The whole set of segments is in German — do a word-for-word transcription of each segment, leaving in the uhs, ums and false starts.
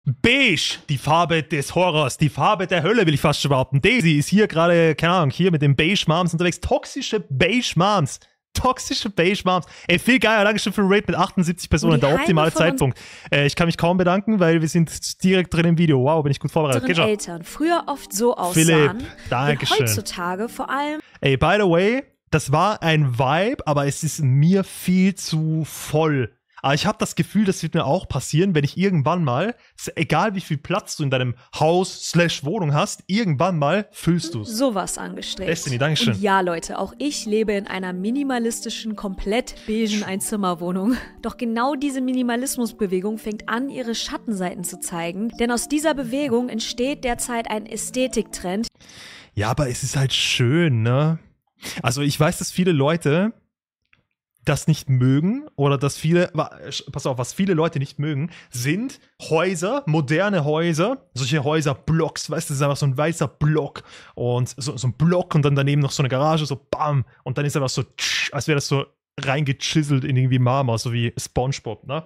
Beige, die Farbe des Horrors, die Farbe der Hölle, will ich fast schon behaupten. Daisy ist hier gerade, keine Ahnung, hier mit den Beige Moms unterwegs. Toxische Beige Moms. Toxische Beige Moms. Ey, viel geiler. Dankeschön für den Raid mit achtundsiebzig Personen. Der optimale Zeitpunkt. Äh, ich kann mich kaum bedanken, weil wir sind direkt drin im Video. Wow, bin ich gut vorbereitet. Unsere Eltern früher oft so aussahen. Philipp, Dankeschön. Und heutzutage vor allem. Ey, by the way, das war ein Vibe, aber es ist mir viel zu voll. Aber ich habe das Gefühl, das wird mir auch passieren, wenn ich irgendwann mal, egal wie viel Platz du in deinem Haus slash Wohnung hast, irgendwann mal füllst du es. Sowas angestrebt. Destiny, Dankeschön. Und ja, Leute, auch ich lebe in einer minimalistischen, komplett beigen Einzimmerwohnung. Doch genau diese Minimalismusbewegung fängt an, ihre Schattenseiten zu zeigen. Denn aus dieser Bewegung entsteht derzeit ein Ästhetiktrend. Ja, aber es ist halt schön, ne? Also ich weiß, dass viele Leute das nicht mögen oder dass viele, pass auf, was viele Leute nicht mögen, sind Häuser, moderne Häuser, solche Häuserblocks, weißt du, das ist einfach so ein weißer Block und so, so ein Block und dann daneben noch so eine Garage, so bam, und dann ist einfach so, tsch, als wäre das so reingechiselt in irgendwie Marmor, so wie SpongeBob, ne?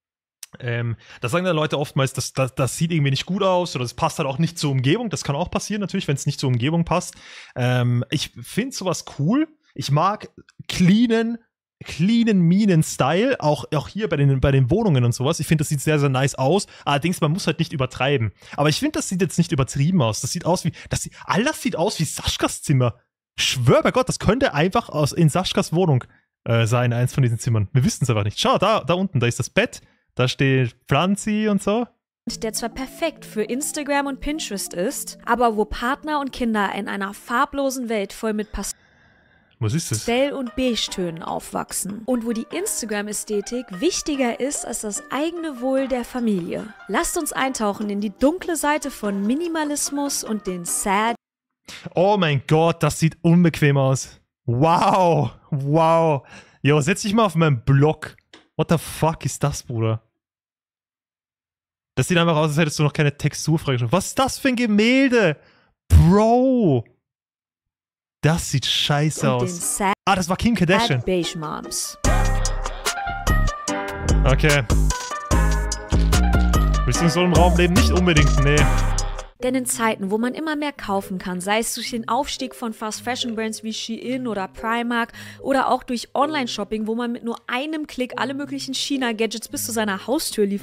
Ähm, da sagen dann Leute oftmals, das, das, das sieht irgendwie nicht gut aus oder das passt halt auch nicht zur Umgebung. Das kann auch passieren natürlich, wenn es nicht zur Umgebung passt. Ähm, ich finde sowas cool. Ich mag cleanen, cleanen Minen-Style, auch, auch hier bei den, bei den Wohnungen und sowas. Ich finde, das sieht sehr, sehr nice aus. Allerdings, man muss halt nicht übertreiben. Aber ich finde, das sieht jetzt nicht übertrieben aus. Das sieht aus wie, das sieht, all das sieht aus wie Saschkas Zimmer. Schwör bei Gott, das könnte einfach aus, in Saschkas Wohnung äh, sein, eins von diesen Zimmern. Wir wissen es aber nicht. Schau, da, da unten, da ist das Bett. Da steht Pflanzi und so. Der zwar perfekt für Instagram und Pinterest ist, aber wo Partner und Kinder in einer farblosen Welt voll mit Pastell- und Beige-Tönen aufwachsen. Und wo die Instagram-Ästhetik wichtiger ist als das eigene Wohl der Familie. Lasst uns eintauchen in die dunkle Seite von Minimalismus und den Sad. Oh mein Gott, das sieht unbequem aus. Wow, wow. Jo, setz dich mal auf meinen Blog. What the fuck ist das, Bruder? Das sieht einfach aus, als hättest du noch keine Textur freigeschaltet. Was ist das für ein Gemälde? Bro! Das sieht scheiße und aus. Den Ah, das war Kim Kardashian. Beige Moms. Okay. Willst du in so einem Raum leben? Nicht unbedingt, nee. Denn in Zeiten, wo man immer mehr kaufen kann, sei es durch den Aufstieg von Fast-Fashion-Brands wie Shein oder Primark oder auch durch Online-Shopping, wo man mit nur einem Klick alle möglichen China-Gadgets bis zu seiner Haustür liefern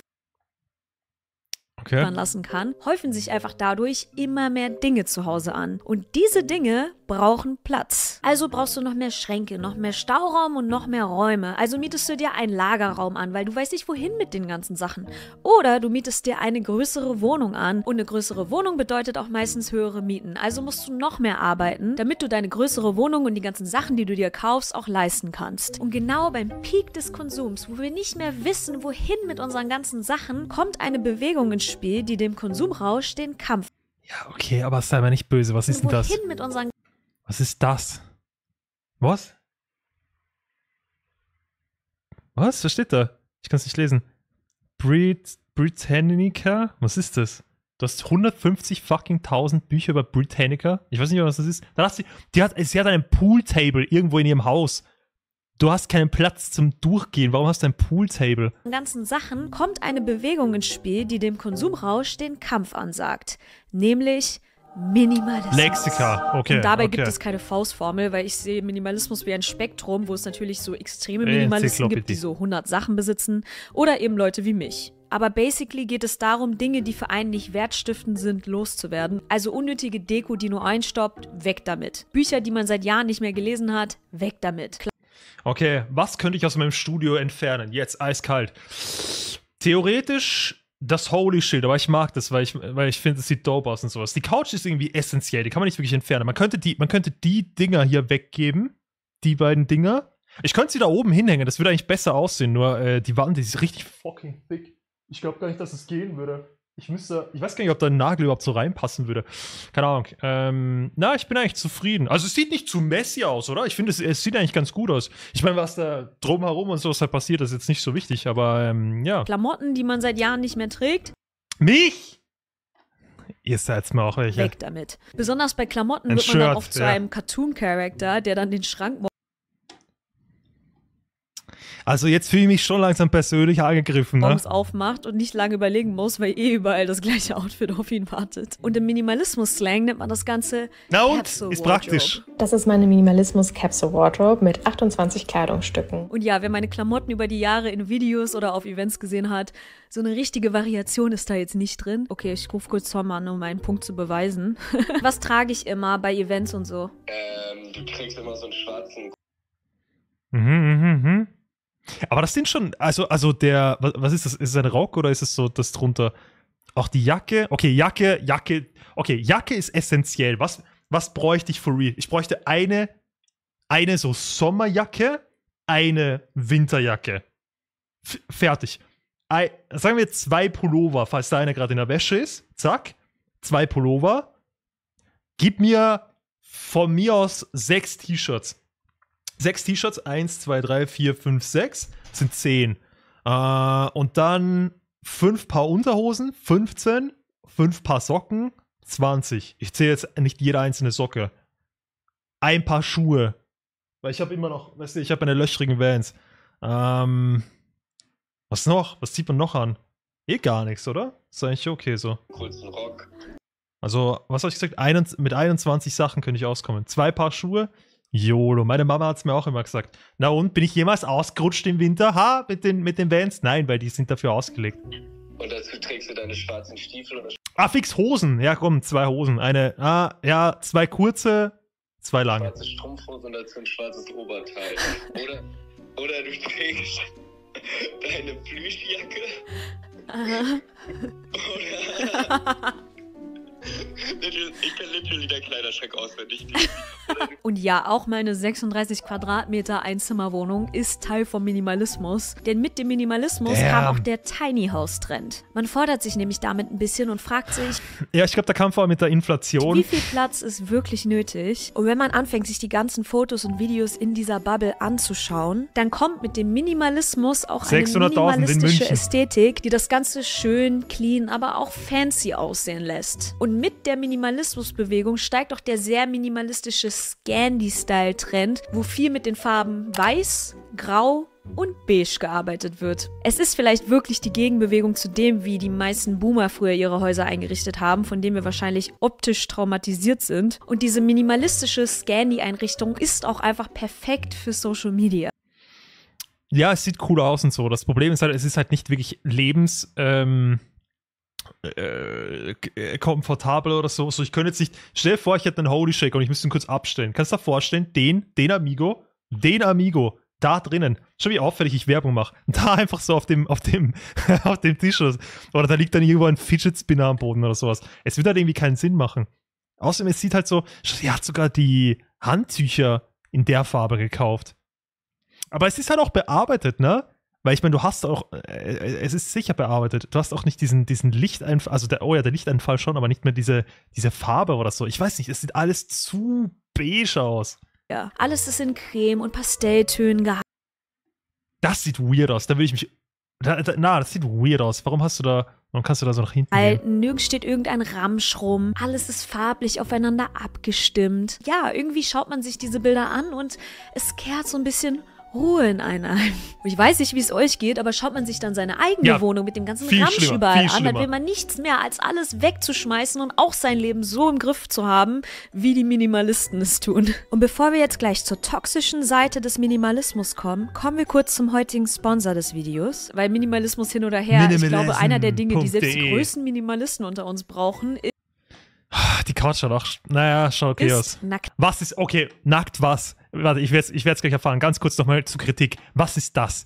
okay. lassen kann, häufen sich einfach dadurch immer mehr Dinge zu Hause an. Und diese Dinge brauchen Platz. Also brauchst du noch mehr Schränke, noch mehr Stauraum und noch mehr Räume. Also mietest du dir einen Lagerraum an, weil du weißt nicht, wohin mit den ganzen Sachen. Oder du mietest dir eine größere Wohnung an. Und eine größere Wohnung bedeutet auch meistens höhere Mieten. Also musst du noch mehr arbeiten, damit du deine größere Wohnung und die ganzen Sachen, die du dir kaufst, auch leisten kannst. Und genau beim Peak des Konsums, wo wir nicht mehr wissen, wohin mit unseren ganzen Sachen, kommt eine Bewegung ins Spiel, die dem Konsumrausch den Kampf. Ja, okay, aber sei mal nicht böse. Was ist denn das? Wohin mit unseren Was ist das? Was? Was? Was steht da? Ich kann es nicht lesen. Brit Britannica? Was ist das? Du hast hundertfünfzig fucking tausend Bücher über Britannica. Ich weiß nicht, was das ist. Da hat sie, die hat, sie hat einen Pooltable irgendwo in ihrem Haus. Du hast keinen Platz zum Durchgehen. Warum hast du ein Pooltable? In ganzen Sachen kommt eine Bewegung ins Spiel, die dem Konsumrausch den Kampf ansagt. Nämlich Minimalismus. Lexika, okay. Und dabei okay. gibt es keine Faustformel, weil ich sehe Minimalismus wie ein Spektrum, wo es natürlich so extreme Minimalisten gibt, die so hundert Sachen besitzen. Oder eben Leute wie mich. Aber basically geht es darum, Dinge, die für einen nicht wertstiftend sind, loszuwerden. Also unnötige Deko, die nur einstoppt, weg damit. Bücher, die man seit Jahren nicht mehr gelesen hat, weg damit. Klar. Okay, was könnte ich aus meinem Studio entfernen? Jetzt eiskalt. Theoretisch das Holy Shit, aber ich mag das, weil ich, weil ich finde, es sieht dope aus und sowas. Die Couch ist irgendwie essentiell, die kann man nicht wirklich entfernen. Man könnte die, man könnte die Dinger hier weggeben, die beiden Dinger. Ich könnte sie da oben hinhängen, das würde eigentlich besser aussehen, nur äh, die Wand, die ist richtig fucking thick. Ich glaube gar nicht, dass es gehen würde. Ich müsste, ich weiß gar nicht, ob da ein Nagel überhaupt so reinpassen würde. Keine Ahnung. Ähm, na, ich bin eigentlich zufrieden. Also es sieht nicht zu messy aus, oder? Ich finde, es, es sieht eigentlich ganz gut aus. Ich meine, was da drumherum und sowas halt passiert, ist jetzt nicht so wichtig, aber ähm, ja. Klamotten, die man seit Jahren nicht mehr trägt. Mich? Ihr seid's mal auch welche. Weg damit. Besonders bei Klamotten ein wird man Shirt, dann oft zu ja. einem Cartoon-Charakter, der dann den Schrank Also jetzt fühle ich mich schon langsam persönlich angegriffen, ne? Morgens aufmacht und nicht lange überlegen muss, weil eh überall das gleiche Outfit auf ihn wartet. Und im Minimalismus-Slang nennt man das Ganze Na und? Capsule Ist Wardrobe. praktisch. Das ist meine Minimalismus-Capsule-Wardrobe mit achtundzwanzig Kleidungsstücken. Und ja, wer meine Klamotten über die Jahre in Videos oder auf Events gesehen hat, so eine richtige Variation ist da jetzt nicht drin. Okay, ich rufe kurz Tom an, um meinen Punkt zu beweisen. Was trage ich immer bei Events und so? Ähm, du trägst immer so einen schwarzen. Mhm, mhm, mhm. Aber das sind schon, also, also der, was, was ist das? Ist es ein Rock oder ist es so das drunter? Auch die Jacke? Okay, Jacke, Jacke, okay, Jacke ist essentiell. Was, was bräuchte ich for real? Ich bräuchte eine, eine so Sommerjacke, eine Winterjacke. F fertig. Ei, sagen wir zwei Pullover, falls da einer gerade in der Wäsche ist. Zack. Zwei Pullover. Gib mir von mir aus sechs T-Shirts. Sechs T-Shirts, eins, zwei, drei, vier, fünf, sechs, sind zehn. Äh, und dann fünf Paar Unterhosen, fünfzehn, fünf Paar Socken, zwanzig. Ich zähle jetzt nicht jede einzelne Socke. Ein Paar Schuhe. Weil ich habe immer noch, weißt du, ich habe eine löchrigen Vans. Ähm, was noch? Was zieht man noch an? Eh gar nichts, oder? Ist eigentlich okay so. Kurzen Rock. Also, was habe ich gesagt? Einen, mit einundzwanzig Sachen könnte ich auskommen. Zwei Paar Schuhe. YOLO. Meine Mama hat es mir auch immer gesagt. Na und, bin ich jemals ausgerutscht im Winter? Ha, mit den, mit den Vans? Nein, weil die sind dafür ausgelegt. Und dazu trägst du deine schwarzen Stiefel oder Ah, fix Hosen. Ja, komm, zwei Hosen. Eine, ah, ja, zwei kurze, zwei lange. schwarze Strumpfhose und dazu ein schwarzes Oberteil. Oder, oder du trägst deine Plüschjacke. Aha. Oder... Ich kann literally deinen Kleiderschrank auswendig. Und ja, auch meine sechsunddreißig Quadratmeter Einzimmerwohnung ist Teil vom Minimalismus. Denn mit dem Minimalismus Damn. kam auch der Tiny House Trend. Man fordert sich nämlich damit ein bisschen und fragt sich, Ja, ich glaube, da kam vor allem mit der Inflation. wie viel Platz ist wirklich nötig? Und wenn man anfängt, sich die ganzen Fotos und Videos in dieser Bubble anzuschauen, dann kommt mit dem Minimalismus auch eine sechshunderttausend in minimalistische München. Ästhetik, die das Ganze schön, clean, aber auch fancy aussehen lässt. Und mit der Minimalismusbewegung steigt auch der sehr minimalistische Scandi-Style-Trend, wo viel mit den Farben Weiß, Grau und Beige gearbeitet wird. Es ist vielleicht wirklich die Gegenbewegung zu dem, wie die meisten Boomer früher ihre Häuser eingerichtet haben, von dem wir wahrscheinlich optisch traumatisiert sind. Und diese minimalistische Scandi-Einrichtung ist auch einfach perfekt für Social Media. Ja, es sieht cool aus und so. Das Problem ist halt, es ist halt nicht wirklich lebens... Ähm Äh, komfortabel oder so. So, ich könnte jetzt nicht. Stell dir vor, ich hätte einen Holy Shake und ich müsste ihn kurz abstellen. Kannst du dir vorstellen, den, den Amigo, den Amigo, da drinnen. Schau, wie auffällig ich Werbung mache. Da einfach so auf dem, auf dem, auf dem Tisch. Oder da liegt dann irgendwo ein Fidget Spinner am Boden oder sowas. Es wird halt irgendwie keinen Sinn machen. Außerdem, es sieht halt so, sie hat sogar die Handtücher in der Farbe gekauft. Aber es ist halt auch bearbeitet, ne? Weil ich meine, du hast auch, äh, es ist sicher bearbeitet, du hast auch nicht diesen, diesen Lichteinfall, also der, oh ja, der Lichteinfall schon, aber nicht mehr diese, diese Farbe oder so. Ich weiß nicht, es sieht alles zu beige aus. Ja, alles ist in Creme und Pastelltönen gehalten. Das sieht weird aus, da würde ich mich, da, da, na, das sieht weird aus. Warum hast du da, warum kannst du da so nach hinten gehen? Nirgends steht irgendein Ramsch rum. Alles ist farblich aufeinander abgestimmt. Ja, irgendwie schaut man sich diese Bilder an und es kehrt so ein bisschen Ruhe in einen ein. Ich weiß nicht, wie es euch geht, aber schaut man sich dann seine eigene Ja, Wohnung mit dem ganzen viel Ramsch schlimmer, überall viel an, dann schlimmer. will man nichts mehr, als alles wegzuschmeißen und auch sein Leben so im Griff zu haben, wie die Minimalisten es tun. Und bevor wir jetzt gleich zur toxischen Seite des Minimalismus kommen, kommen wir kurz zum heutigen Sponsor des Videos, weil Minimalismus hin oder her, ich glaube, einer der Dinge, die selbst die Minimalism.de. größten Minimalisten unter uns brauchen, Die Couch schaut auch, naja, schaut okay aus. ist nackt. Was ist, okay, nackt was? Warte, ich werde es ich werd's gleich erfahren. Ganz kurz nochmal zur Kritik. Was ist das?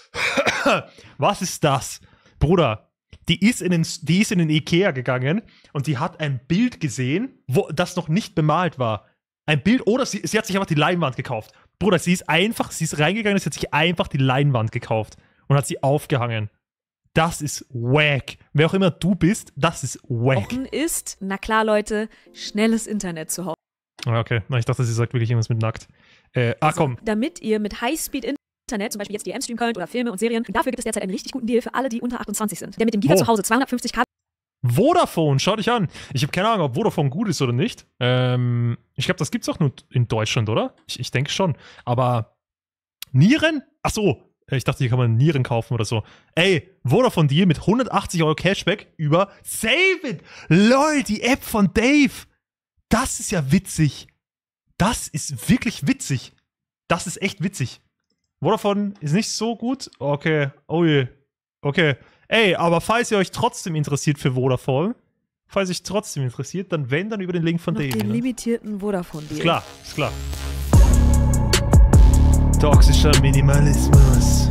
Was ist das? Bruder, die ist, in den, die ist in den Ikea gegangen und die hat ein Bild gesehen, wo das noch nicht bemalt war. Ein Bild, oder sie, sie hat sich einfach die Leinwand gekauft. Bruder, sie ist einfach, sie ist reingegangen, sie hat sich einfach die Leinwand gekauft und hat sie aufgehangen. Das ist wack. Wer auch immer du bist, das ist wack. Brauchen ist, na klar, Leute, schnelles Internet zu Hause. Ah, okay, na, ich dachte, sie sagt wirklich irgendwas mit nackt. Äh, ah, komm. Damit ihr mit Highspeed-Internet, zum Beispiel jetzt die M-Stream könnt oder Filme und Serien, dafür gibt es derzeit einen richtig guten Deal für alle, die unter achtundzwanzig sind. Der mit dem Giga Wo? zu Hause zweihundertfünfzig K. Vodafone, schau dich an. Ich habe keine Ahnung, ob Vodafone gut ist oder nicht. Ähm, ich glaube, das gibt's auch nur in Deutschland, oder? Ich, ich denke schon. Aber Nieren? Ach so, Ich dachte, hier kann man Nieren kaufen oder so. Ey, Vodafone Deal mit hundertachtzig Euro Cashback über Save It. Lol, die App von Dave. Das ist ja witzig. Das ist wirklich witzig. Das ist echt witzig. Vodafone ist nicht so gut. Okay, oh je. Okay. Ey, aber falls ihr euch trotzdem interessiert für Vodafone, falls euch trotzdem interessiert, dann wenn, dann über den Link von Noch Dave. den Ne? limitierten Vodafone-Deal. Ist klar, ist klar. Toxischer Minimalismus.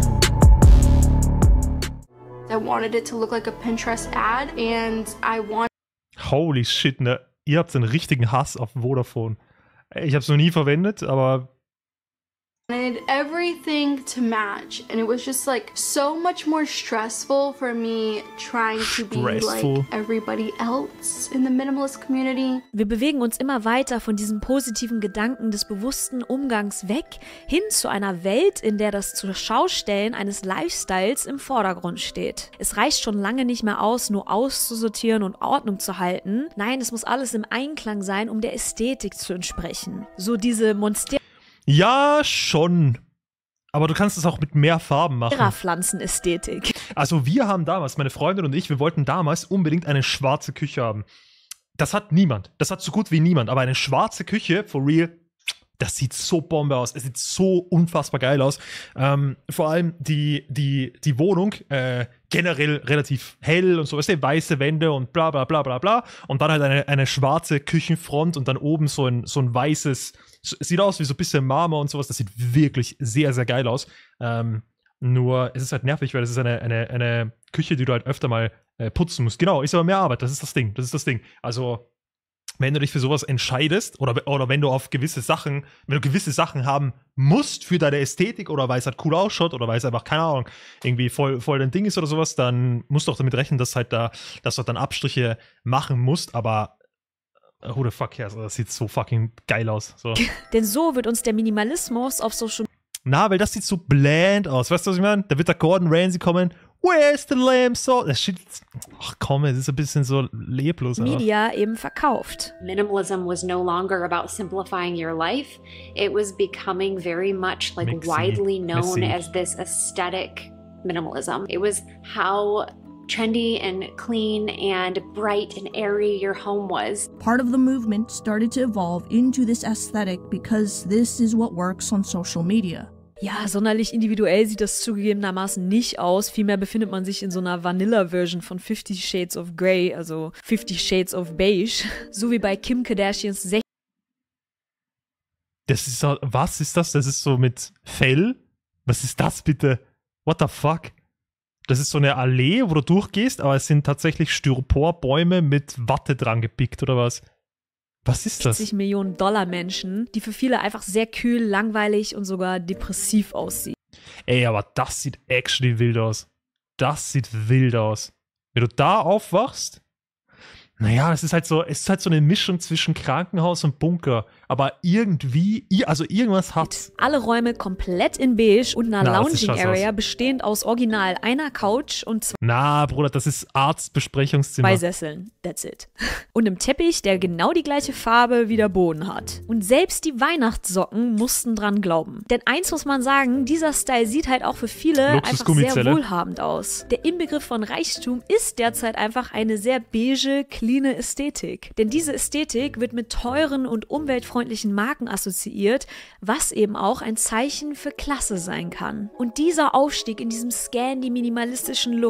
I wanted it to look like a Pinterest ad and I wanted Holy shit, ne? Ihr habt einen richtigen Hass auf Vodafone. Ich hab's noch nie verwendet, aber everything to match and it was just like so much more stressful for me trying to be Stressful. like everybody else in the minimalist community. Wir bewegen uns immer weiter von diesem positiven Gedanken des bewussten Umgangs weg, hin zu einer Welt, in der das Zurschaustellen eines Lifestyles im Vordergrund steht. Es reicht schon lange nicht mehr aus, nur auszusortieren und Ordnung zu halten. Nein, es muss alles im Einklang sein, um der Ästhetik zu entsprechen. So diese Monster ja, schon. Aber du kannst es auch mit mehr Farben machen. Pflanzenästhetik. Also wir haben damals, meine Freundin und ich, wir wollten damals unbedingt eine schwarze Küche haben. Das hat niemand. Das hat so gut wie niemand. Aber eine schwarze Küche, for real, das sieht so Bombe aus. Es sieht so unfassbar geil aus. Ähm, vor allem die, die, die Wohnung, äh, generell relativ hell und so, weißt du, weiße Wände und bla bla bla bla bla. Und dann halt eine, eine schwarze Küchenfront und dann oben so ein, so ein weißes, sieht aus wie so ein bisschen Marmor und sowas. Das sieht wirklich sehr, sehr geil aus. Ähm, nur es ist halt nervig, weil das ist eine, eine, eine Küche, die du halt öfter mal äh, putzen musst. Genau, ist aber mehr Arbeit. Das ist das Ding. Das ist das Ding. Also wenn du dich für sowas entscheidest oder, oder wenn du auf gewisse Sachen, wenn du gewisse Sachen haben musst für deine Ästhetik oder weil es halt cool ausschaut oder weil es einfach, keine Ahnung, irgendwie voll, voll dein Ding ist oder sowas, dann musst du auch damit rechnen, dass halt da, dass du dann Abstriche machen musst, aber who the fuck cares? Das sieht so fucking geil aus. So. Denn so wird uns der Minimalismus auf Social Na, weil das sieht so bland aus. Weißt du, was ich meine? Da wird der Gordon Ramsay kommen. Where's the lamb salt? Das shit. Ach komm, es ist ein bisschen so leblos. Media eben verkauft. Minimalism was no longer about simplifying your life. It was becoming very much like Mixy, widely known messy. as this aesthetic minimalism. It was how trendy and clean and bright and airy your home was. Part of the movement started to evolve into this aesthetic because this is what works on social media. Ja, sonderlich individuell sieht das zugegebenermaßen nicht aus. Vielmehr befindet man sich in so einer Vanilla-Version von Fifty Shades of Grey, also Fifty Shades of Beige. So wie bei Kim Kardashians sechzig. Das ist so, was ist das? Das ist so mit Fell? Was ist das bitte? What the fuck? Das ist so eine Allee, wo du durchgehst, aber es sind tatsächlich Styroporbäume mit Watte dran gepickt, oder was? Was ist das? sechzig Millionen Dollar Menschen, die für viele einfach sehr kühl, langweilig und sogar depressiv aussehen. Ey, aber das sieht actually wild aus. Das sieht wild aus. Wenn du da aufwachst, naja, es ist halt so, es ist halt so eine Mischung zwischen Krankenhaus und Bunker. Aber irgendwie, also irgendwas hat's. Alle Räume komplett in beige und einer Na, das sieht Lounging scheiße Area aus. bestehend aus original einer Couch und zwei Na, Bruder, das ist Arztbesprechungszimmer. Sesseln. That's it. Und einem Teppich, der genau die gleiche Farbe wie der Boden hat. Und selbst die Weihnachtssocken mussten dran glauben. Denn eins muss man sagen, dieser Style sieht halt auch für viele einfach sehr Luxusgummizelle. wohlhabend aus. Der Inbegriff von Reichtum ist derzeit einfach eine sehr beige, cleane Ästhetik. Denn diese Ästhetik wird mit teuren und umweltfreundlichen Marken assoziiert, was eben auch ein Zeichen für Klasse sein kann. Und dieser Aufstieg in diesem Scandi-minimalistischen Look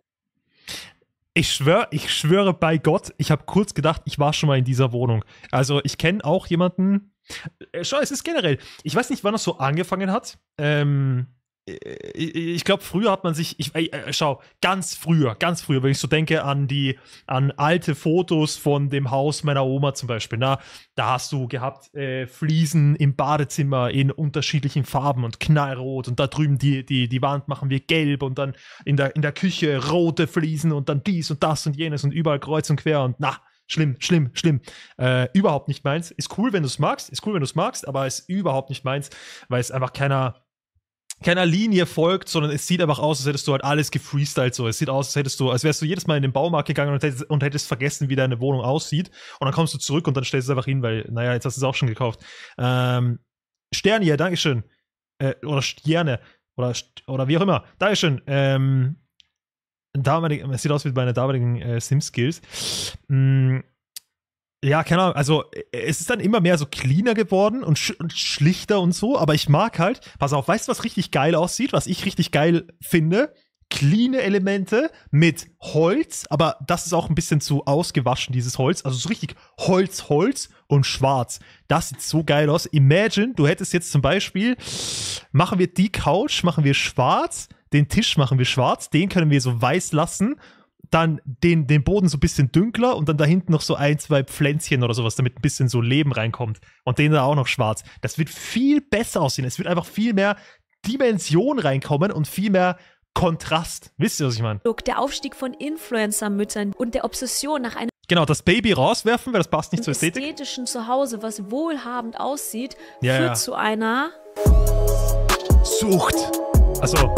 Ich schwöre, ich schwöre bei Gott, ich habe kurz gedacht, ich war schon mal in dieser Wohnung. Also ich kenne auch jemanden, äh, schau, es ist generell, ich weiß nicht, wann das so angefangen hat. Ähm, ich ich glaube, früher hat man sich, ich, äh, schau, ganz früher, ganz früher, wenn ich so denke an die, an alte Fotos von dem Haus meiner Oma zum Beispiel, na, da hast du gehabt äh, Fliesen im Badezimmer in unterschiedlichen Farben und knallrot und da drüben die, die, die Wand machen wir gelb und dann in der, in der Küche rote Fliesen und dann dies und das und jenes und überall kreuz und quer und na, schlimm, schlimm, schlimm. Äh, überhaupt nicht meins. Ist cool, wenn du es magst, ist cool, wenn du es magst, aber ist überhaupt nicht meins, weil es einfach keiner keiner Linie folgt, sondern es sieht einfach aus, als hättest du halt alles gefreestylt so. Es sieht aus, als hättest du, als wärst du jedes Mal in den Baumarkt gegangen und hättest, und hättest vergessen, wie deine Wohnung aussieht. Und dann kommst du zurück und dann stellst du es einfach hin, weil, naja, jetzt hast du es auch schon gekauft. Ähm, Sterne hier, Dankeschön. Äh, oder Sterne. oder, oder wie auch immer. Dankeschön. Ähm, damalig, es sieht aus wie meine damaligen äh, Sim-Skills. Mm, ja, keine Ahnung, also es ist dann immer mehr so cleaner geworden und, sch und schlichter und so, aber ich mag halt, pass auf, weißt du, was richtig geil aussieht, was ich richtig geil finde? Cleane Elemente mit Holz, aber das ist auch ein bisschen zu ausgewaschen, dieses Holz, also so richtig Holz, Holz und schwarz. Das sieht so geil aus. Imagine, du hättest jetzt zum Beispiel, machen wir die Couch, machen wir schwarz, den Tisch machen wir schwarz, den können wir so weiß lassen, dann den, den Boden so ein bisschen dünkler und dann da hinten noch so ein, zwei Pflänzchen oder sowas, damit ein bisschen so Leben reinkommt. Und den da auch noch schwarz. Das wird viel besser aussehen. Es wird einfach viel mehr Dimension reinkommen und viel mehr Kontrast. Wisst ihr, was ich meine? Der Aufstieg von Influencer-Müttern und der Obsession nach einem Genau, das Baby rauswerfen, weil das passt nicht zur Ästhetik. ästhetischen Zuhause, was wohlhabend aussieht, Ja, führt ja. zu einer Sucht. Also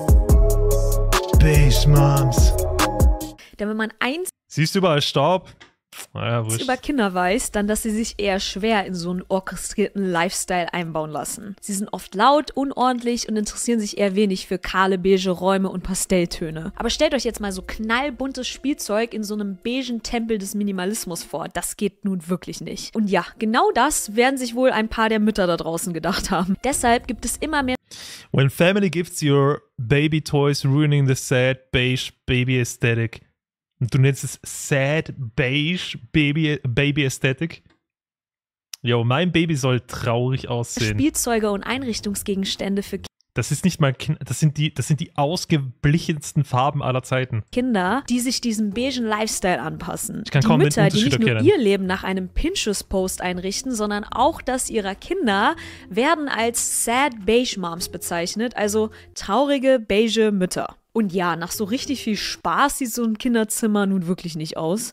Beige Moms. Denn wenn man eins Siehst du überall Staub? Naja, wurscht. über Kinder weiß, dann, dass sie sich eher schwer in so einen orchestrierten Lifestyle einbauen lassen. Sie sind oft laut, unordentlich und interessieren sich eher wenig für kahle, beige Räume und Pastelltöne. Aber stellt euch jetzt mal so knallbuntes Spielzeug in so einem beigen Tempel des Minimalismus vor. Das geht nun wirklich nicht. Und ja, genau das werden sich wohl ein paar der Mütter da draußen gedacht haben. Deshalb gibt es immer mehr When family gifts your baby toys ruining the sad beige baby aesthetic. Und du nennst es sad beige baby, baby aesthetic? Jo, mein Baby soll traurig aussehen. Spielzeuge und Einrichtungsgegenstände für Das ist nicht mal, Kin- das sind die, das sind die ausgeblichensten Farben aller Zeiten. Kinder, die sich diesem beigen Lifestyle anpassen. Ich kann die kaum den Mütter, die Unterschied nicht nur erkennen. ihr Leben nach einem Pinterest-Post einrichten, sondern auch das ihrer Kinder, werden als Sad Beige Moms bezeichnet, also traurige beige Mütter. Und ja, nach so richtig viel Spaß sieht so ein Kinderzimmer nun wirklich nicht aus.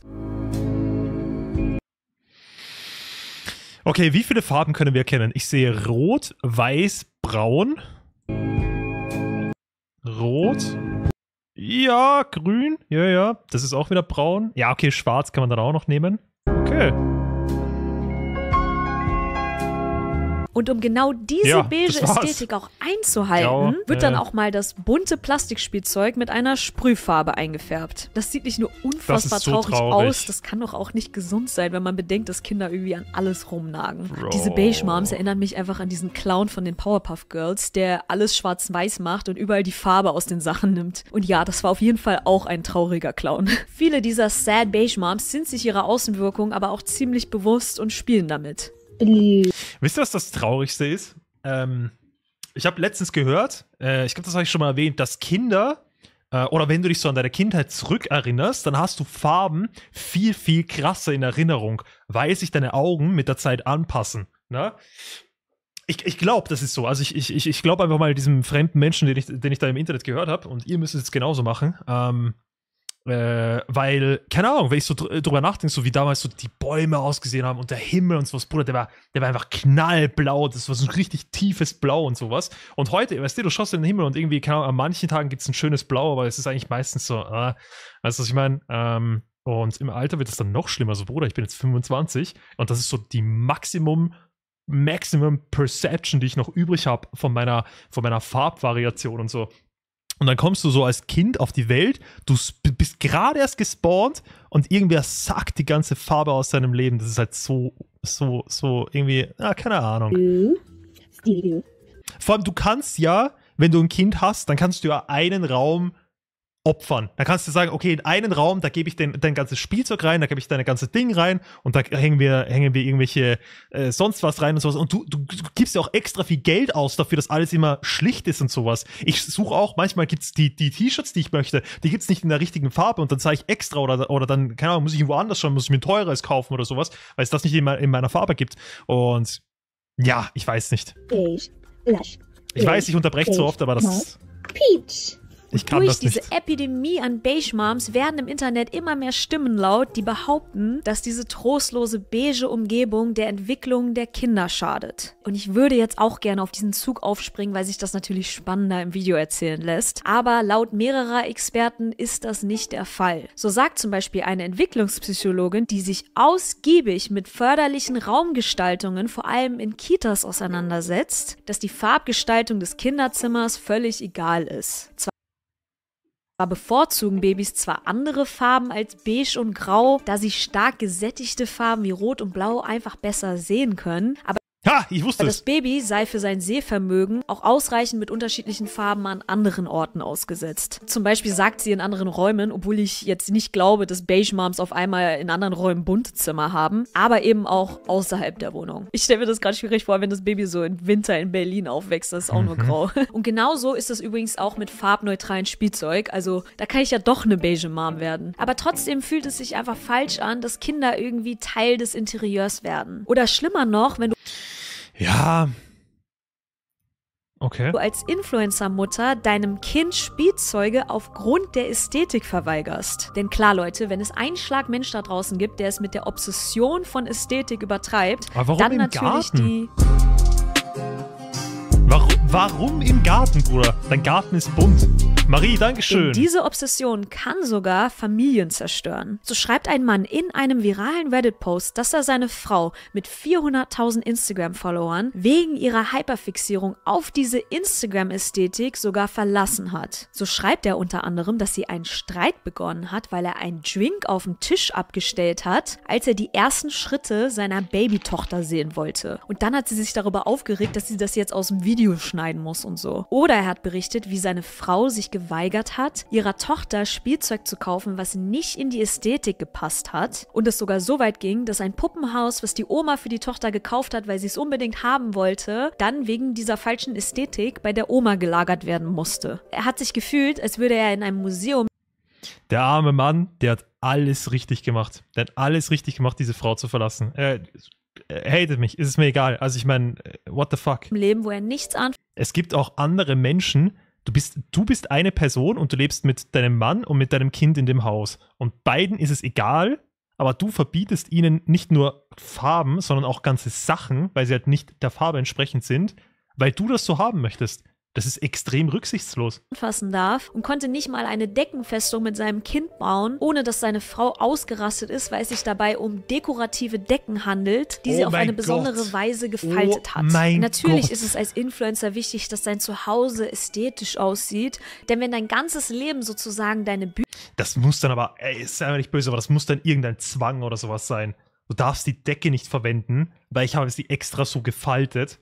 Okay, wie viele Farben können wir erkennen? Ich sehe rot, weiß, braun. Rot. Ja, grün. Ja, ja. Das ist auch wieder braun. Ja, okay, schwarz kann man dann auch noch nehmen. Okay. Und um genau diese Ja, beige das war's. Ästhetik auch einzuhalten, Grau, wird dann äh. auch mal das bunte Plastikspielzeug mit einer Sprühfarbe eingefärbt. Das sieht nicht nur unfassbar Das ist so traurig, traurig. aus, das kann doch auch nicht gesund sein, wenn man bedenkt, dass Kinder irgendwie an alles rumnagen. Bro. Diese Beige Moms erinnern mich einfach an diesen Clown von den Powerpuff Girls, der alles schwarz-weiß macht und überall die Farbe aus den Sachen nimmt. Und ja, das war auf jeden Fall auch ein trauriger Clown. Viele dieser Sad Beige Moms sind sich ihrer Außenwirkung aber auch ziemlich bewusst und spielen damit. Wisst ihr, was das Traurigste ist? Ähm, ich habe letztens gehört, äh, ich glaube, das habe ich schon mal erwähnt, dass Kinder, äh, oder wenn du dich so an deine Kindheit zurückerinnerst, dann hast du Farben viel, viel krasser in Erinnerung, weil sich deine Augen mit der Zeit anpassen. Ne? Ich, ich glaube, das ist so. Also ich, ich, ich glaube einfach mal diesem fremden Menschen, den ich, den ich da im Internet gehört habe, und ihr müsst es genauso machen, ähm, Äh, weil, keine Ahnung, wenn ich so dr drüber nachdenke, so wie damals so die Bäume ausgesehen haben und der Himmel und sowas, Bruder, der war, der war einfach knallblau, das war so ein richtig tiefes Blau und sowas. Und heute, weißt du, du schaust in den Himmel und irgendwie, keine Ahnung, an manchen Tagen gibt es ein schönes Blau, aber es ist eigentlich meistens so, äh, weißt du, was ich meine? Ähm, und im Alter wird es dann noch schlimmer, so, Bruder, ich bin jetzt fünfundzwanzig und das ist so die Maximum Maximum Perception, die ich noch übrig habe von meiner, von meiner Farbvariation und so. Und dann kommst du so als Kind auf die Welt, du bist gerade erst gespawnt und irgendwer sackt die ganze Farbe aus deinem Leben. Das ist halt so, so, so irgendwie, ah, keine Ahnung. Vor allem, du kannst ja, wenn du ein Kind hast, dann kannst du ja einen Raum opfern. Da kannst du sagen, okay, in einen Raum, da gebe ich dein, dein ganzes Spielzeug rein, da gebe ich deine ganze Ding rein und da hängen wir, hängen wir irgendwelche äh, sonst was rein und sowas. Und du, du, du gibst ja auch extra viel Geld aus dafür, dass alles immer schlicht ist und sowas. Ich suche auch, manchmal gibt es die, die T-Shirts, die ich möchte, die gibt es nicht in der richtigen Farbe und dann zahle ich extra oder, oder dann, keine Ahnung, muss ich irgendwo anders schauen, muss ich mir ein teures kaufen oder sowas, weil es das nicht in, in meiner Farbe gibt. Und ja, ich weiß nicht. Ich weiß, ich unterbreche zu oft, aber das Peach. Ich kann Durch das diese nicht. Epidemie an Beige Moms werden im Internet immer mehr Stimmen laut, die behaupten, dass diese trostlose beige Umgebung der Entwicklung der Kinder schadet. Und ich würde jetzt auch gerne auf diesen Zug aufspringen, weil sich das natürlich spannender im Video erzählen lässt. Aber laut mehrerer Experten ist das nicht der Fall. So sagt zum Beispiel eine Entwicklungspsychologin, die sich ausgiebig mit förderlichen Raumgestaltungen, vor allem in Kitas, auseinandersetzt, dass die Farbgestaltung des Kinderzimmers völlig egal ist. Zwar bevorzugen Babys zwar andere Farben als beige und grau, da sie stark gesättigte Farben wie rot und blau einfach besser sehen können, aber Ha, ich wusste das es. Baby sei für sein Sehvermögen auch ausreichend mit unterschiedlichen Farben an anderen Orten ausgesetzt. Zum Beispiel sagt sie in anderen Räumen, obwohl ich jetzt nicht glaube, dass Beige Moms auf einmal in anderen Räumen bunte Zimmer haben, aber eben auch außerhalb der Wohnung. Ich stelle mir das gerade schwierig vor, wenn das Baby so im Winter in Berlin aufwächst, das ist auch nur grau. Und genauso ist es übrigens auch mit farbneutralen Spielzeug, also da kann ich ja doch eine Beige Mom werden. Aber trotzdem fühlt es sich einfach falsch an, dass Kinder irgendwie Teil des Interieurs werden. Oder schlimmer noch, wenn du Ja. Okay. du als Influencer-Mutter deinem Kind Spielzeuge aufgrund der Ästhetik verweigerst. Denn klar, Leute, wenn es einen Schlag Mensch da draußen gibt, der es mit der Obsession von Ästhetik übertreibt, Aber warum dann im natürlich Garten? die... Warum, warum im Garten, Bruder? Dein Garten ist bunt. Marie, Denn dankeschön. diese Obsession kann sogar Familien zerstören. So schreibt ein Mann in einem viralen Reddit-Post, dass er seine Frau mit vierhunderttausend Instagram-Followern wegen ihrer Hyperfixierung auf diese Instagram-Ästhetik sogar verlassen hat. So schreibt er unter anderem, dass sie einen Streit begonnen hat, weil er einen Drink auf den Tisch abgestellt hat, als er die ersten Schritte seiner Babytochter sehen wollte. Und dann hat sie sich darüber aufgeregt, dass sie das jetzt aus dem Video schneiden muss und so. Oder er hat berichtet, wie seine Frau sich geweigert hat, ihrer Tochter Spielzeug zu kaufen, was nicht in die Ästhetik gepasst hat. Und es sogar so weit ging, dass ein Puppenhaus, was die Oma für die Tochter gekauft hat, weil sie es unbedingt haben wollte, dann wegen dieser falschen Ästhetik bei der Oma gelagert werden musste. Er hat sich gefühlt, als würde er in einem Museum Der arme Mann, der hat alles richtig gemacht. Der hat alles richtig gemacht, diese Frau zu verlassen. Er, er hatet mich, ist es mir egal. Also ich meine, what the fuck? leben, wo er nichts an Es gibt auch andere Menschen. Du bist, du bist eine Person und du lebst mit deinem Mann und mit deinem Kind in dem Haus. Und beiden ist es egal, aber du verbietest ihnen nicht nur Farben, sondern auch ganze Sachen, weil sie halt nicht der Farbe entsprechend sind, weil du das so haben möchtest. Das ist extrem rücksichtslos. anfassen darf und konnte nicht mal eine Deckenfestung mit seinem Kind bauen, ohne dass seine Frau ausgerastet ist, weil es sich dabei um dekorative Decken handelt, die Oh sie auf mein eine besondere Gott. Weise gefaltet Oh hat. mein Natürlich Gott. ist es als Influencer wichtig, dass dein Zuhause ästhetisch aussieht, denn wenn dein ganzes Leben sozusagen deine Bühne Das muss dann aber, ey, ist einfach nicht böse, aber das muss dann irgendein Zwang oder sowas sein. Du darfst die Decke nicht verwenden, weil ich habe sie extra so gefaltet.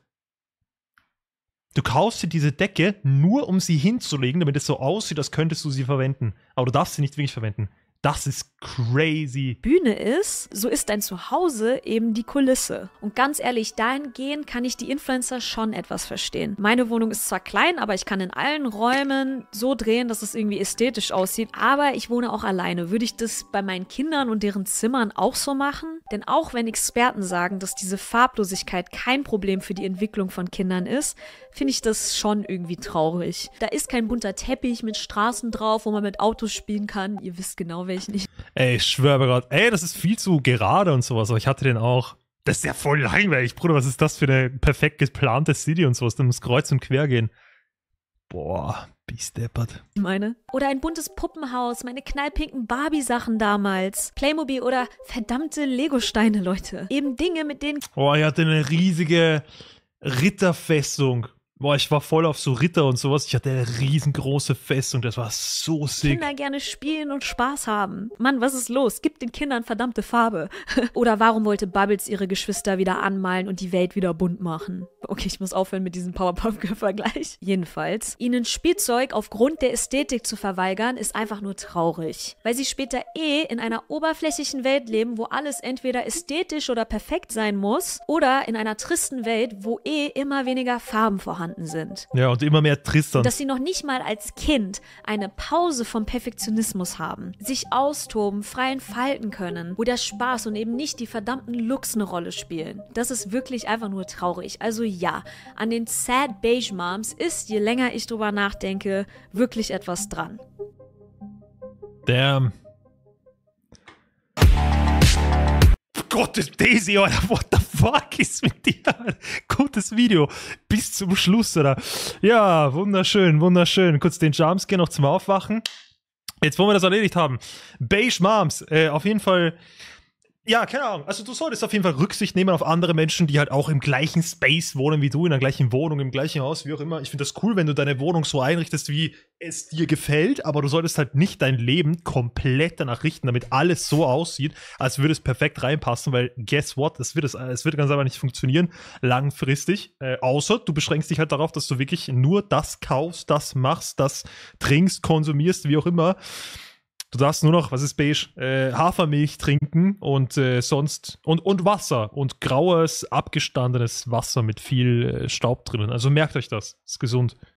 Du kaufst dir diese Decke nur, um sie hinzulegen, damit es so aussieht, als könntest du sie verwenden. Aber du darfst sie nicht wirklich verwenden. Das ist crazy. Bühne ist, so ist dein Zuhause eben die Kulisse. Und ganz ehrlich, dahingehend kann ich die Influencer schon etwas verstehen. Meine Wohnung ist zwar klein, aber ich kann in allen Räumen so drehen, dass es irgendwie ästhetisch aussieht. Aber ich wohne auch alleine. Würde ich das bei meinen Kindern und deren Zimmern auch so machen? Denn auch wenn Experten sagen, dass diese Farblosigkeit kein Problem für die Entwicklung von Kindern ist, finde ich das schon irgendwie traurig. Da ist kein bunter Teppich mit Straßen drauf, wo man mit Autos spielen kann. Ihr wisst genau, welchen ich Ey, ich schwöre gerade, ey, das ist viel zu gerade und sowas, aber ich hatte den auch. Das ist ja voll langweilig, Bruder, was ist das für eine perfekt geplante City und sowas, da muss kreuz und quer gehen. Boah, bist deppert. meine. Oder ein buntes Puppenhaus, meine knallpinken Barbie-Sachen damals. Playmobil oder verdammte Lego-Steine, Leute. Eben Dinge, mit denen Boah, ich hatte eine riesige Ritterfestung. Boah, ich war voll auf so Ritter und sowas. Ich hatte eine riesengroße Festung, das war so sick. Kinder gerne spielen und Spaß haben. Mann, was ist los? Gib den Kindern verdammte Farbe. Oder warum wollte Bubbles ihre Geschwister wieder anmalen und die Welt wieder bunt machen? Okay, ich muss aufhören mit diesem Powerpuff-Vergleich. Jedenfalls, ihnen Spielzeug aufgrund der Ästhetik zu verweigern, ist einfach nur traurig. Weil sie später eh in einer oberflächlichen Welt leben, wo alles entweder ästhetisch oder perfekt sein muss, oder in einer tristen Welt, wo eh immer weniger Farben vorhanden vorhanden sind. Ja, und immer mehr Tristan. Dass sie noch nicht mal als Kind eine Pause vom Perfektionismus haben, sich austoben, frei entfalten können, wo der Spaß und eben nicht die verdammten Looks eine Rolle spielen. Das ist wirklich einfach nur traurig. Also ja, an den Sad Beige Moms ist, je länger ich drüber nachdenke, wirklich etwas dran. Damn. Gottes Daisy, Alter, what the fuck ist mit dir? Gutes Video. Bis zum Schluss, oder? Ja, wunderschön, wunderschön. Kurz den Jumpscare noch zum Aufwachen. Jetzt, wo wir das erledigt haben. Beige Moms, äh, auf jeden Fall. Ja, keine Ahnung. Also du solltest auf jeden Fall Rücksicht nehmen auf andere Menschen, die halt auch im gleichen Space wohnen wie du, in der gleichen Wohnung, im gleichen Haus, wie auch immer. Ich finde das cool, wenn du deine Wohnung so einrichtest, wie es dir gefällt, aber du solltest halt nicht dein Leben komplett danach richten, damit alles so aussieht, als würde es perfekt reinpassen, weil guess what? Es wird, es, es wird ganz einfach nicht funktionieren, langfristig. Äh, außer du beschränkst dich halt darauf, dass du wirklich nur das kaufst, das machst, das trinkst, konsumierst, wie auch immer. Du darfst nur noch, was ist beige, äh, Hafermilch trinken und äh, sonst, und, und Wasser und graues, abgestandenes Wasser mit viel äh, Staub drinnen. Also merkt euch das, ist gesund.